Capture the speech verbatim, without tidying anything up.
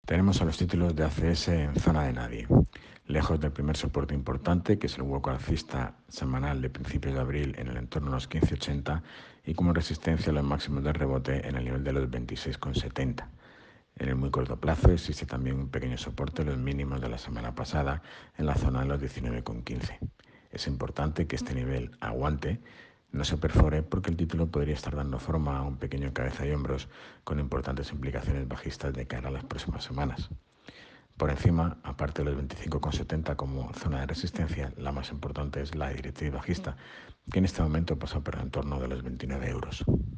Tenemos a los títulos de A C S en zona de nadie, lejos del primer soporte importante, que es el hueco alcista semanal de principios de abril en el entorno de los quince ochenta, y como resistencia a los máximos de rebote en el nivel de los veintiséis setenta. En el muy corto plazo existe también un pequeño soporte en los mínimos de la semana pasada en la zona de los diecinueve quince. Es importante que este nivel aguante, no se perfore, porque el título podría estar dando forma a un pequeño cabeza y hombros con importantes implicaciones bajistas de cara a las próximas semanas. Por encima, aparte de los veinticinco setenta como zona de resistencia, la más importante es la directriz bajista, que en este momento pasa por el entorno de los veintinueve euros.